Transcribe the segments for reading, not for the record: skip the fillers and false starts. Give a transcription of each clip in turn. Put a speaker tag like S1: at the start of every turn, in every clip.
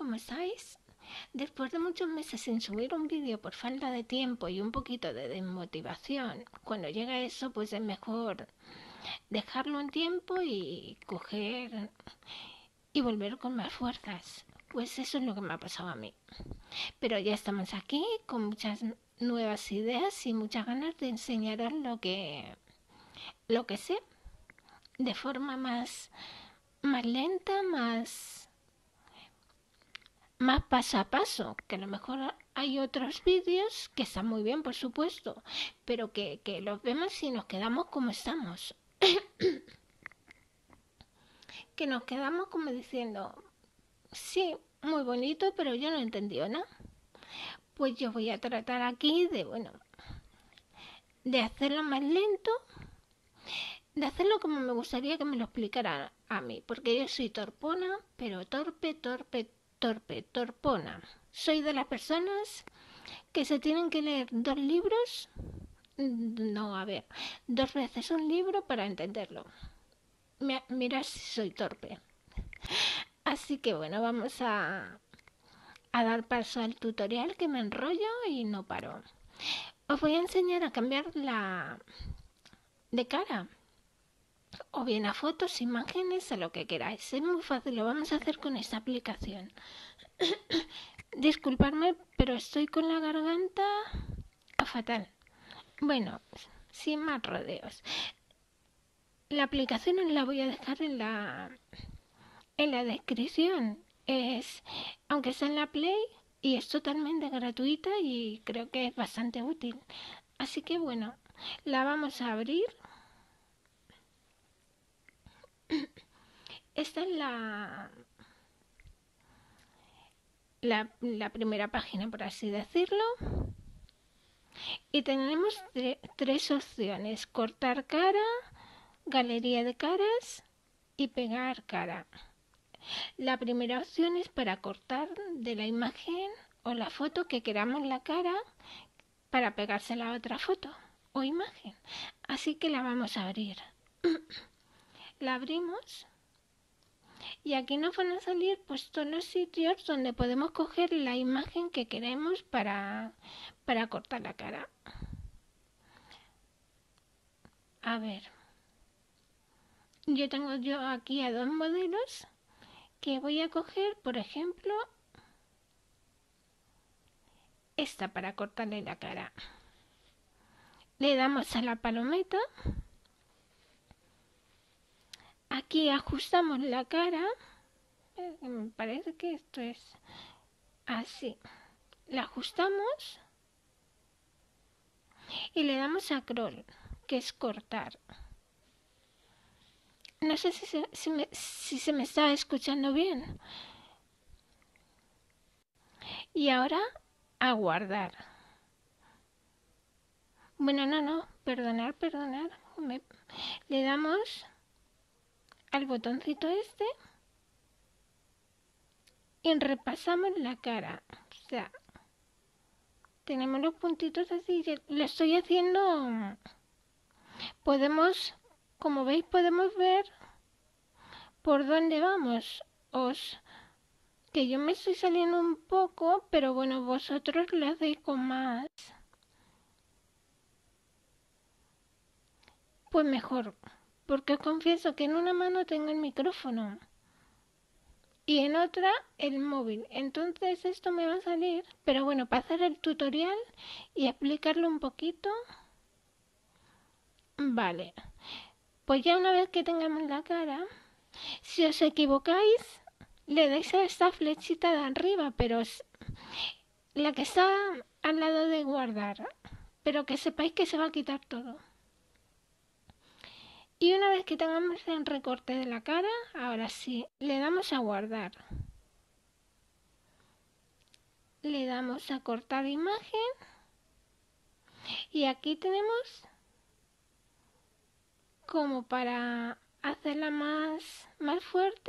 S1: ¿cómo estáis? Después de muchos meses sin subir un vídeo por falta de tiempo y un poquito de desmotivación, cuando llega eso pues es mejor dejarlo un tiempo y coger y volver con más fuerzas. Pues eso es lo que me ha pasado a mí. Pero ya estamos aquí con muchas nuevas ideas y muchas ganas de enseñaros lo que sé de forma más lenta, más paso a paso, que a lo mejor hay otros vídeos que están muy bien, por supuesto, pero que los vemos y nos quedamos como estamos. Que nos quedamos como diciendo, sí, muy bonito, pero yo no entendí nada. Pues yo voy a tratar aquí de hacerlo más lento, de hacerlo como me gustaría que me lo explicara a mí, porque yo soy torpona, pero torpona. Soy de las personas que se tienen que leer 2 libros, no, a ver, 2 veces un libro para entenderlo. Mira si soy torpe. Así que bueno, vamos a dar paso al tutorial, que me enrollo y no paro. Os voy a enseñar a cambiar la de cara, o bien a fotos, imágenes, a lo que queráis. Es muy fácil, lo vamos a hacer con esta aplicación. Disculpadme, pero estoy con la garganta fatal. Bueno, sin más rodeos. La aplicación os la voy a dejar en la descripción. Aunque está en la Play, y es totalmente gratuita y creo que es bastante útil. Así que bueno, la vamos a abrir. Esta es la primera página, por así decirlo. Y tenemos 3 opciones: cortar cara, galería de caras y pegar cara. La primera opción es para cortar de la imagen o la foto que queramos la cara para pegársela a otra foto o imagen. Así que la vamos a abrir. La abrimos y aquí nos van a salir pues todos los sitios donde podemos coger la imagen que queremos para cortar la cara. A ver, yo tengo aquí a 2 modelos que voy a coger, por ejemplo, esta para cortarle la cara. Le damos a la palometa. Aquí ajustamos la cara. Me parece que esto es así. La ajustamos y le damos a scroll, que es cortar. No sé si se me está escuchando bien. Y ahora a guardar. Bueno, no, perdonar. Le damos al botoncito este y repasamos la cara. O sea, tenemos los puntitos así. Lo estoy haciendo. Como veis, podemos ver por dónde vamos. Que yo me estoy saliendo un poco, pero bueno, vosotros lo hacéis con más. Pues mejor, porque os confieso que en una mano tengo el micrófono y en otra el móvil. Entonces esto me va a salir, pero bueno, para hacer el tutorial y explicarlo un poquito. Vale, pues ya una vez que tengamos la cara, si os equivocáis, le dais a esta flechita de arriba, pero la que está al lado de guardar, pero que sepáis que se va a quitar todo. Y una vez que tengamos el recorte de la cara, ahora sí, le damos a guardar. Le damos a cortar imagen. Y aquí tenemos como para hacerla más fuerte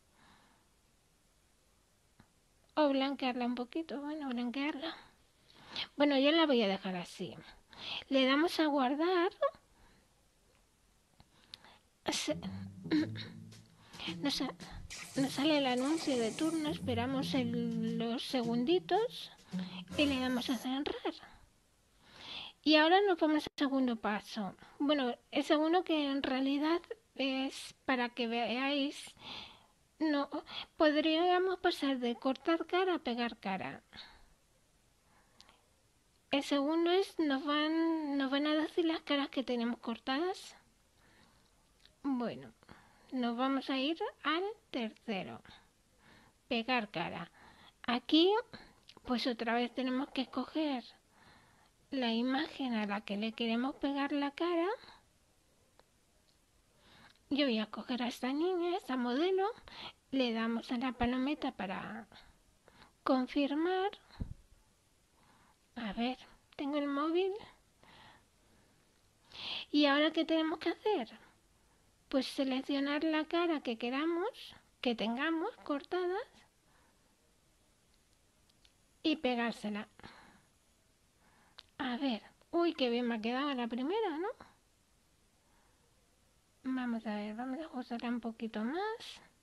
S1: o blanquearla un poquito. Bueno, blanquearla. Bueno, yo la voy a dejar así. Le damos a guardar. No sé. nos sale el anuncio de turno, esperamos los segunditos y le damos a cerrar. Y ahora nos vamos al segundo paso. Bueno, el segundo que en realidad es para que veáis, no podríamos pasar de cortar cara a pegar cara. El segundo es, nos van a decir las caras que tenemos cortadas. Bueno, nos vamos a ir al tercero, pegar cara. Aquí, pues otra vez tenemos que escoger la imagen a la que le queremos pegar la cara. Yo voy a escoger a esta niña, a esta modelo. Le damos a la palometa para confirmar. A ver, tengo el móvil. ¿Y ahora qué tenemos que hacer? Pues seleccionar la cara que queramos, que tengamos cortadas y pegársela. A ver, uy, qué bien me ha quedado la primera, ¿no? Vamos a ver, vamos a ajustarla un poquito más.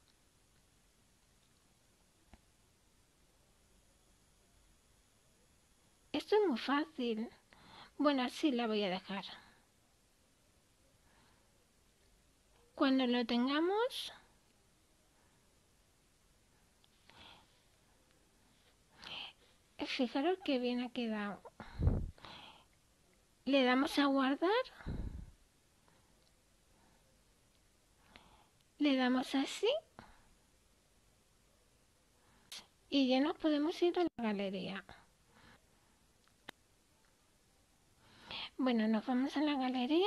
S1: Esto es muy fácil. Bueno, así la voy a dejar. Cuando lo tengamos, fijaros qué bien ha quedado. Le damos a guardar. Le damos así. Y ya nos podemos ir a la galería. Bueno, nos vamos a la galería.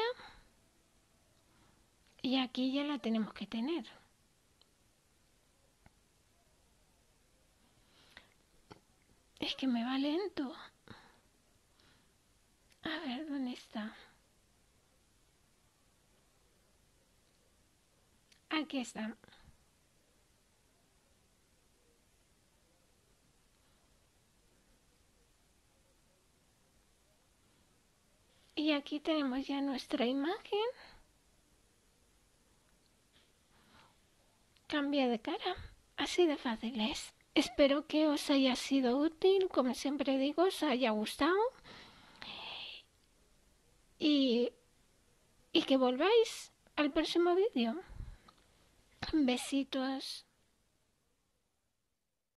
S1: Y aquí ya la tenemos que tener. Es que me va lento. A ver, ¿dónde está? Aquí está. Y aquí tenemos ya nuestra imagen. Cambia de cara. Así de fácil es. Espero que os haya sido útil. Como siempre digo, os haya gustado. Y que volváis al próximo vídeo. Besitos.